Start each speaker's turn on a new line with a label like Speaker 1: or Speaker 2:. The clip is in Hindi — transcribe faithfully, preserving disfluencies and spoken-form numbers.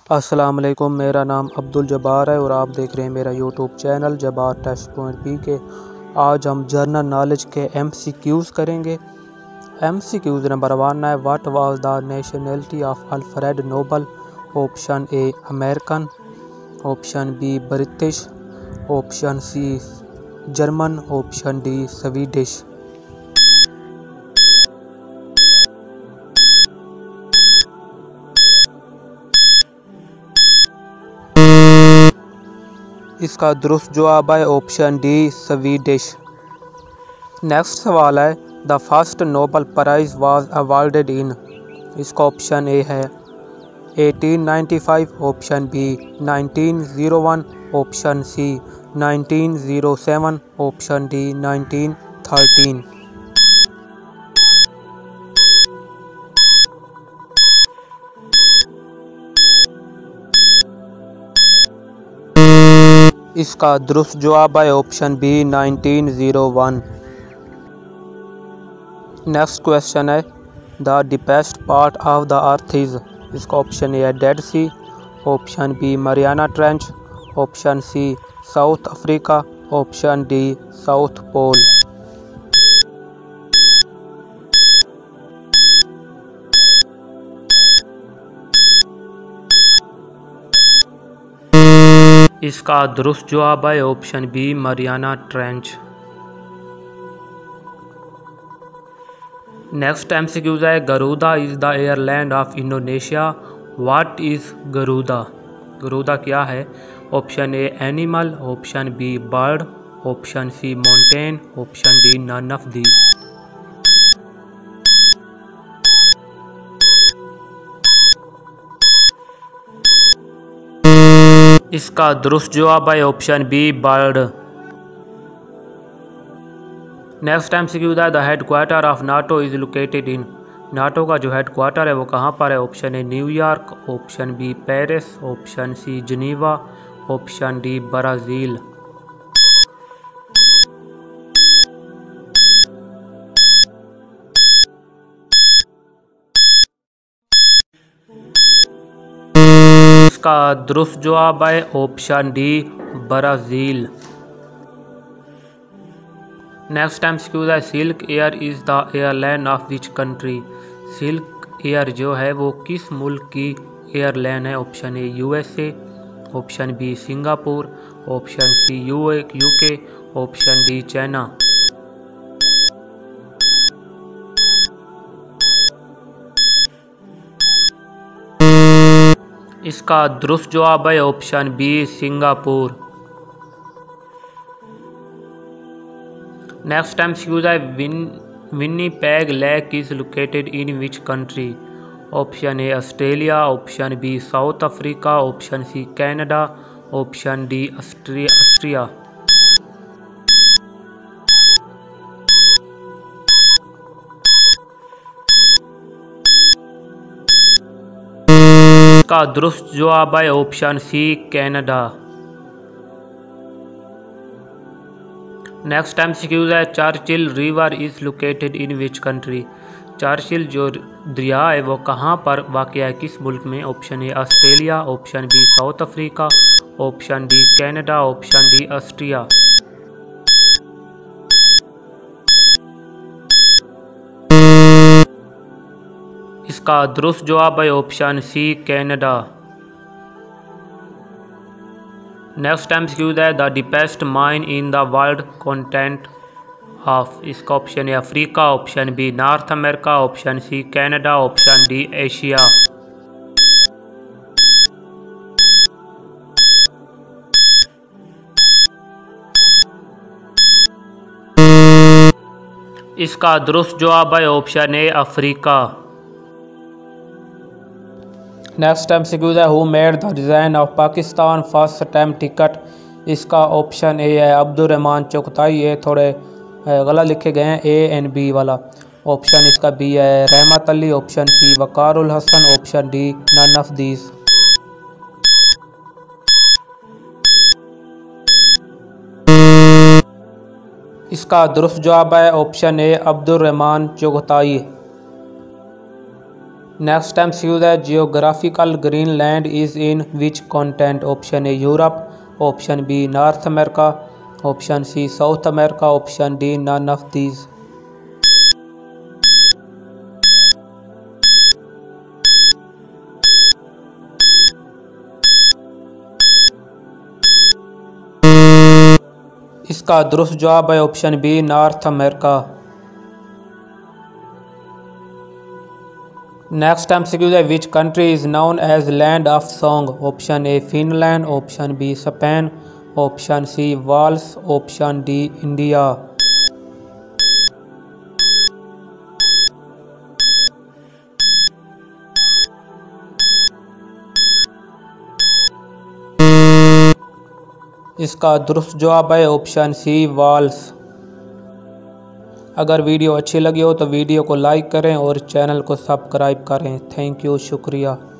Speaker 1: अस्सलाम वालेकुम, मेरा नाम अब्दुल जब्बार है और आप देख रहे हैं मेरा YouTube channel Jabbar test point P K. आज हम जर्नल नॉलेज के एम सी क्यूज़ करेंगे। M C Qs number one है, what was the nationality of Alfred Nobel? Option A American, option B British, option C German, option D Swedish. इसका दुरुस्त जवाब है ऑप्शन डी स्वीडिश। नेक्स्ट सवाल है, the first Nobel prize was awarded in? इसका ऑप्शन ए है eighteen ninety five, option B nineteen O one, option C nineteen O seven, option D nineteen thirteen. इसका दुरुस्त जवाब है option B nineteen O one. Next question है, the deepest part of the earth is? इसका ऑप्शन ए है Dead Sea, option B Mariana Trench, option C South Africa, option D South Pole. इसका दुरुस्त जवाब है option B Mariana Trench. Next MCQs है, Garuda is the airline of Indonesia. What is Garuda? Garuda क्या है? Option A animal, option B bird, option C mountain, option D none of these. इसका दुरुस्त जवाब है option B bird. Next MCQ है, the headquarter of NATO is located in? NATO का जो हेडक्वार्टर है वो कहाँ पर है? Option A New York, option B Paris, option C Geneva, option D Brazil. इसका दुरुस्त जवाब है option D Brazil. Next MCQ है, Silk Air is the airline of which country? Silk Air जो है वो किस मुल्क की एयरलाइन है? Option A USA, option B Singapore, option C U UK, option D China. इसका दुरुस्त जवाब है option B Singapore. Next MCQ है, win Winnipeg lake is located in which country? Option A Australia, option B South Africa, option C Canada, option D Austria. इसका दुरुस्त जवाब है option C Canada. Next MCQ है, Churchill river is located in which country? Churchill जो दरिया है वो कहाँ पर वाक़ है, किस मुल्क में? Option A Australia, option B South Africa, option D Canada, option D Austria. इसका दुरुस्त जवाब है option C Canada. Next MCQ है, the deepest mine in the world continent of? इसका ऑप्शन है Africa, option B North America, option C Canada, option D Asia. इसका दुरुस्त जवाब है option A Africa. Next MCQ है, who made the design of Pakistan first time ticket? इसका ऑप्शन ए है अब्दुल रहमान चुगताई। ये थोड़े गलत लिखे गए हैं, ए एंड बी वाला। ऑप्शन इसका बी है Rahmat Ali, option C Waqar ul Hasan, option D none of these. इसका दुरुस्त जवाब है option A Abdul Rahman Chughtai. Next time use है geographical Greenland is in which continent. Option A Europe, option B North America, option C South America, option D none of these. इसका दुरुस्त जवाब है option B North America. Next MCQ है विच country is known as land of song. Option A Finland, option B Spain, option C Wales, option D India. इसका दुरुस्त जवाब है ऑप्शन सी वाल्स। अगर वीडियो अच्छी लगी हो तो वीडियो को लाइक करें और चैनल को सब्सक्राइब करें। थैंक यू, शुक्रिया।